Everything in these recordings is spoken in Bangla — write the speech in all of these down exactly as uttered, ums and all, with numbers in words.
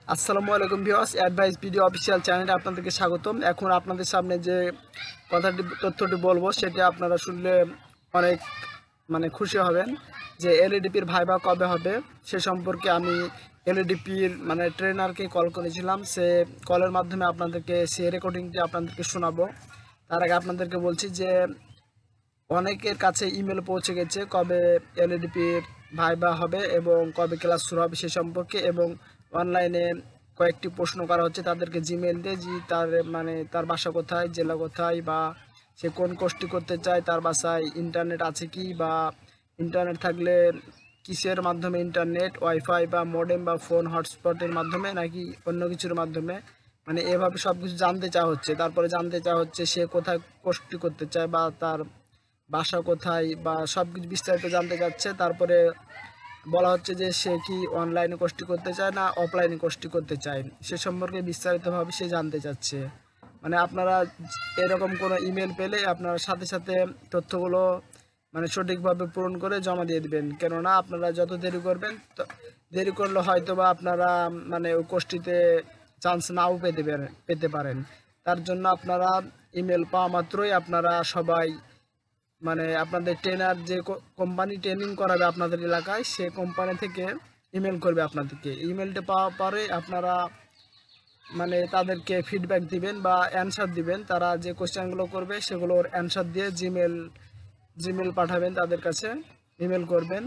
আসসালামু আলাইকুম ভিউয়ার্স, অ্যাডভাইস ভিডিও অফিসিয়াল চ্যানেলে আপনাদেরকে স্বাগতম। এখন আপনাদের সামনে যে কথাটি তথ্যটি বলবো সেটি আপনারা শুনলে অনেক মানে খুশি হবেন যে এলইডিপির ভাইবা কবে হবে সে সম্পর্কে আমি এলইডিপির মানে ট্রেনারকে কল করেছিলাম। সে কলের মাধ্যমে আপনাদেরকে সে রেকর্ডিংটি আপনাদেরকে শোনাবো। তার আগে আপনাদেরকে বলছি যে অনেকের কাছে ইমেল পৌঁছে গেছে কবে এলইডিপির ভাইবা হবে এবং কবে ক্লাস শুরু হবে সে সম্পর্কে, এবং অনলাইনে কয়েকটি প্রশ্ন করা হচ্ছে তাদেরকে জিমেল দিয়ে, যে তার মানে তার বাসা কোথায়, জেলা কোথায়, বা সে কোন কোর্সটি করতে চায়, তার বাসায় ইন্টারনেট আছে কি, বা ইন্টারনেট থাকলে কিসের মাধ্যমে ইন্টারনেট, ওয়াইফাই বা মডেম বা ফোন হটস্পটের মাধ্যমে নাকি অন্য কিছুর মাধ্যমে, মানে এভাবে সব কিছু জানতে চাওয়া হচ্ছে। তারপরে জানতে চাওয়া হচ্ছে সে কোথায় কোর্সটি করতে চায় বা তার বাসা কোথায়, বা সব কিছু বিস্তারিত জানতে চাচ্ছে। তারপরে বলা হচ্ছে যে সে কি অনলাইনে কোর্সটি করতে চায় না অফলাইনে কোর্সটি করতে চায়, সে সম্পর্কে বিস্তারিতভাবে সে জানতে চাচ্ছে। মানে আপনারা এরকম কোনো ইমেল পেলে আপনারা সাথে সাথে তথ্যগুলো মানে সঠিকভাবে পূরণ করে জমা দিয়ে দিবেন, কেননা আপনারা যত দেরি করবেন দেরি করলে হয়তো বা আপনারা মানে ওই কোর্সটিতে চান্স নাও পেতে পারেন পেতে পারেন তার জন্য আপনারা ইমেল পাওয়া মাত্রই আপনারা সবাই মানে আপনাদের ট্রেনার যে কোম্পানি ট্রেনিং করাবে আপনাদের এলাকায়, সে কোম্পানি থেকে ইমেল করবে আপনাদেরকে। ইমেলটা পাওয়ার পরে আপনারা মানে তাদেরকে ফিডব্যাক দিবেন বা অ্যানসার দিবেন। তারা যে কোশ্চেনগুলো করবে সেগুলোর অ্যানসার দিয়ে জিমেল জিমেল পাঠাবেন তাদের কাছে, ইমেল করবেন।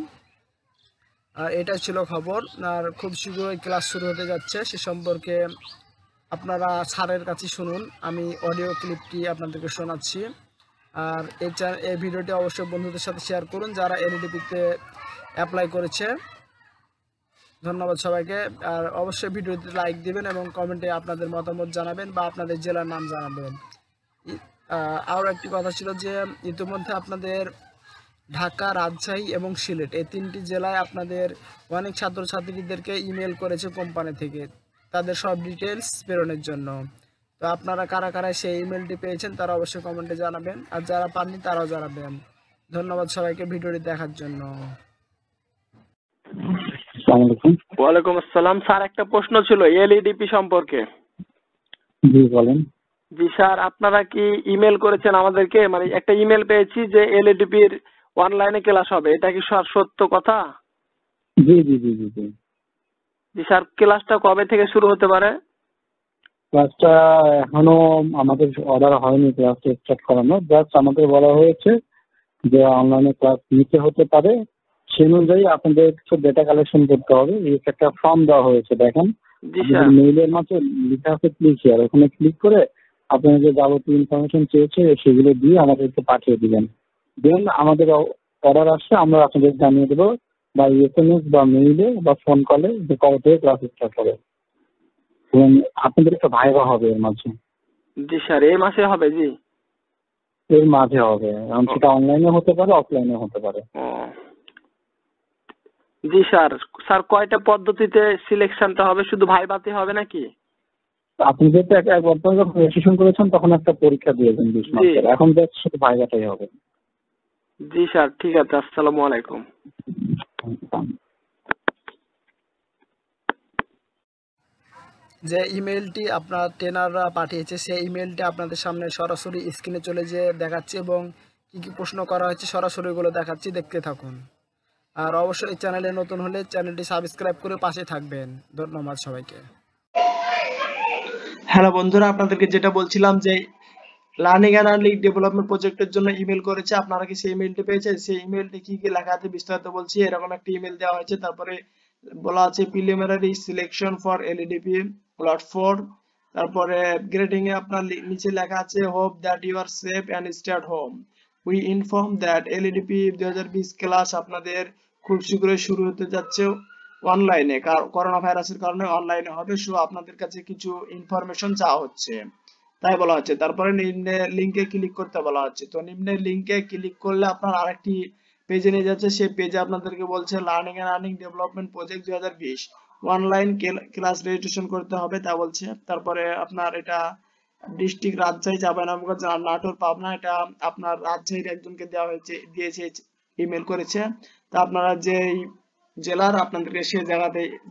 আর এটা ছিল খবর। আর খুব শীঘ্রই ক্লাস শুরু হতে যাচ্ছে, সে সম্পর্কে আপনারা স্যারের কাছে শুনুন। আমি অডিও ক্লিপটি আপনাদেরকে শোনাচ্ছি। আর এই চ্যানেল এই ভিডিওটি অবশ্যই বন্ধুদের সাথে শেয়ার করুন যারা এলইডিপিতে অ্যাপ্লাই করেছে। ধন্যবাদ সবাইকে। আর অবশ্যই ভিডিওতে লাইক দিবেন এবং কমেন্টে আপনাদের মতামত জানাবেন বা আপনাদের জেলার নাম জানাবেন। আরও একটি কথা ছিল যে ইতিমধ্যে আপনাদের ঢাকা, রাজশাহী এবং সিলেট এই তিনটি জেলায় আপনাদের অনেক ছাত্রছাত্রীদেরকে ইমেল করেছে কোম্পানি থেকে তাদের সব ডিটেলস প্রেরণের জন্য। তো আপনারা কারা কারা সেই ইমেলটি পেয়েছেন তারা অবশ্যই কমেন্টে জানাবেন, আর যারা পাননি তারাও জানাবেন। ধন্যবাদ সবাইকে ভিডিওটি দেখার জন্য। ওয়ালাইকুম আসসালাম স্যার, একটা প্রশ্ন ছিল এলইডিপি সম্পর্কে। জি বলেন। জি স্যার, আপনারা কি ইমেল করেছেন আমাদেরকে? মানে একটা ইমেল পেয়েছি যে এলইডিপির অনলাইনে ক্লাস হবে, এটা কি স্যার সত্য কথা? জি জি জি জি জি জি স্যার, ক্লাসটা কবে থেকে শুরু হতে পারে? ক্লাসটা এখনো আমাদের অর্ডার হয়নি ক্লাসটা স্টার্ট করানো, জাস্ট আমাদের বলা হয়েছে যে অনলাইনে ক্লাস নিতে হতে পারে, সেই অনুযায়ী আপনাদের কিছু ডেটা কালেকশন করতে হবে। এই একটা ফর্ম দেওয়া হয়েছে, দেখেন জি আপনাদের স্যার। মেইলের মাঝে লেখা আছে ক্লিক হিয়ার, ওখানে ক্লিক করে আপনারা যে যাবতীয় ইনফরমেশন চেয়েছে সেগুলো দিয়ে আমাদেরকে পাঠিয়ে দিবেন। দেন আমাদের অর্ডার আসছে আমরা আপনাদের জানিয়ে দেবো বা এস এম এস বা মেইলে বা ফোন কলে যে কবে থেকে ক্লাস স্টার্ট হবে, এবং আপনাদের একটা ভাইবা হবে এর মাঝে। জি স্যার, এই মাসে হবে? জি, এর মাঝে হবে, এবং সেটা অনলাইনে হতে পারে অফলাইনে হতে পারে। জি স্যার। স্যার কয়টা পদ্ধতিতে সিলেকশনটা হবে? শুধু ভাইভাতে হবে নাকি? আপনি যেহেতু এক এক বছর যখন রেজিস্ট্রেশন করেছেন তখন একটা পরীক্ষা দিয়েছেন বিশ মাসের, এখন জাস্ট শুধু ভাইবাটাই হবে। জি স্যার, ঠিক আছে। আসসালামু আলাইকুম। যে ইমেলটি আপনার ট্রেনাররা পাঠিয়েছে সেই ইমেলটি আপনাদের সামনে সরাসরি স্ক্রিনে চলে যেয়ে দেখাচ্ছি, এবং কি কি প্রশ্ন করা হয়েছে সরাসরি ওগুলো দেখাচ্ছি, দেখতে থাকুন। আর অবশ্যই চ্যানেলে নতুন হলে চ্যানেলটি সাবস্ক্রাইব করে পাশে থাকবেন। ধন্যবাদ সবাইকে। হ্যালো বন্ধুরা, আপনাদেরকে যেটা বলছিলাম যে লার্নিং অ্যান্ড আর্নিং ডেভেলপমেন্ট প্রজেক্টের জন্য ইমেল করেছে, আপনারা কি সেই ইমেলটি পেয়েছেন? সেই ইমেলটি কি কি লেখা আছে বিস্তারিত বলছি। এরকম একটা ইমেল দেওয়া হয়েছে, তারপরে বলা আছে preliminary selection for LEDP plot four, তারপরে গ্রেডিং এ আপনার নিচে লেখা আছে hope that you are safe and start home. We inform that LEDP দুই হাজার বিশ ক্লাস আপনাদের খুব শীঘ্রই শুরু হতে যাচ্ছে অনলাইনে, করোনা ভাইরাসের কারণে অনলাইনে হবে। সো আপনাদের কাছে কিছু ইনফরমেশন চাওয়া হচ্ছে, তাই বলা হচ্ছে। তারপরে নিম্নে লিংকে ক্লিক করতে বলা হচ্ছে। তো নিম্নের লিংকে ক্লিক করলে আপনার আরেকটি পেজে নিয়ে যাচ্ছে। সেই পেজে আপনাদেরকে বলছে learning and earning development project দুই হাজার বিশ অনলাইন ক্লাস রেজিস্ট্রেশন করতে হবে, তা বলছে। তারপরে আপনার এটা ডিস্ট্রিক্ট রাজশাহী, চাঁপাইনবাবগঞ্জ, নাটোর, পাবনা, এটা আপনার রাজশাহীর একজনকে দেওয়া হয়েছে, দিয়েছে, ইমেল করেছে। তা আপনারা যে জেলার আপনাদেরকে সে জায়গাতে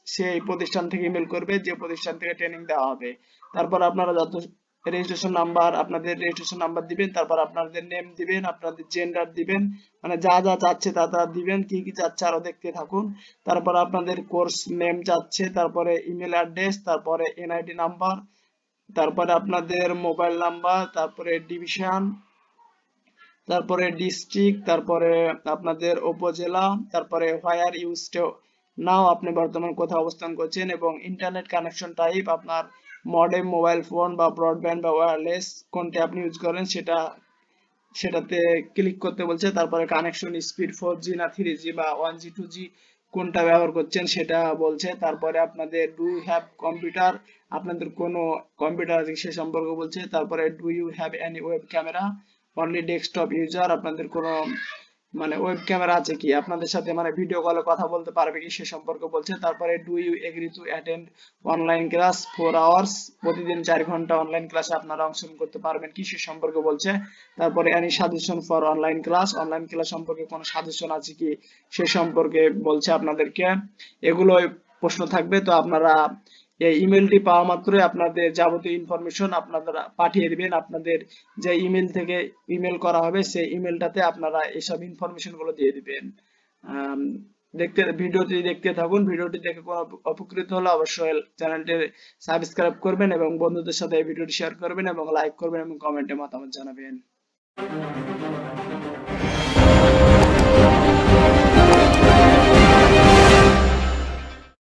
সেই প্রতিষ্ঠান থেকে ইমেল করবে যে প্রতিষ্ঠান থেকে ট্রেনিং দেওয়া হবে। তারপর আপনারা যত রেজিস্ট্রেশন নাম্বার, আপনাদের রেজিস্ট্রেশন নাম্বার দিবেন, তারপর আপনাদের নেম দিবেন, আপনাদের জেন্ডার দিবেন, মানে যা যা চাচ্ছে তা তা দিবেন, কি কি চাচ্ছে আরো দেখতে থাকুন। তারপর আপনাদের কোর্স নেম চাচ্ছে, তারপরে ইমেল অ্যাড্রেস, তারপরে এনআইডি নাম্বার, তারপরে আপনাদের মোবাইল নাম্বার, তারপরে ডিভিশন, তারপরে ডিস্ট্রিক্ট, তারপরে আপনাদের উপজেলা, তারপরে হোয়ার ইউ স্টে নাও, আপনি বর্তমান কোথায় অবস্থান করছেন, এবং ইন্টারনেট কানেকশন টাইপ, আপনার মডেম মোবাইল ফোন বা ব্রডব্যান্ড বা ওয়্যারলেস কোনটি আপনি ইউজ করেন সেটা সেটাতে ক্লিক করতে বলছে। তারপরে কানেকশন স্পিড ফোর জি না থ্রি জি বা ওয়ান জি টু জি কোনটা ব্যবহার করছেন সেটা বলছে। তারপরে আপনাদের ডু ইউ হ্যাভ কম্পিউটার, আপনাদের কোনো কম্পিউটার আছে সে সম্পর্কে বলছে। তারপরে do you have any web camera, only desktop user, আপনাদের কোনো মানে ওয়েব ক্যামেরা আছে কি, আপনাদের সাথে মানে ভিডিও কলে কথা বলতে পারবে কি সে সম্পর্কে বলছে। তারপরে do you agree to attend online class four hours, প্রতিদিন চার ঘন্টা অনলাইন ক্লাসে আপনারা অংশগ্রহণ করতে পারবেন কি সে সম্পর্কে বলছে। তারপরে any suggestion for online class, online class সম্পর্কে কোনো সাজেশন আছে কি সে সম্পর্কে বলছে আপনাদেরকে। এগুলো প্রশ্ন থাকবে। তো আপনারা এই ইমেলটি পাওয়া মাত্রই আপনাদের যাবতীয় ইনফরমেশন আপনারা পাঠিয়ে দিবেন। আপনাদের যে ইমেল থেকে ইমেল করা হবে সেই ইমেলটাতে আপনারা এইসব ইনফরমেশন গুলো দিয়ে দিবেন। আম, দেখতে ভিডিওটি দেখতে থাকুন। ভিডিওটি দেখে কোনো উপকৃত হলে অবশ্যই চ্যানেলটি সাবস্ক্রাইব করবেন এবং বন্ধুদের সাথে এই ভিডিওটি শেয়ার করবেন এবং লাইক করবেন এবং কমেন্টে মতামত জানাবেন।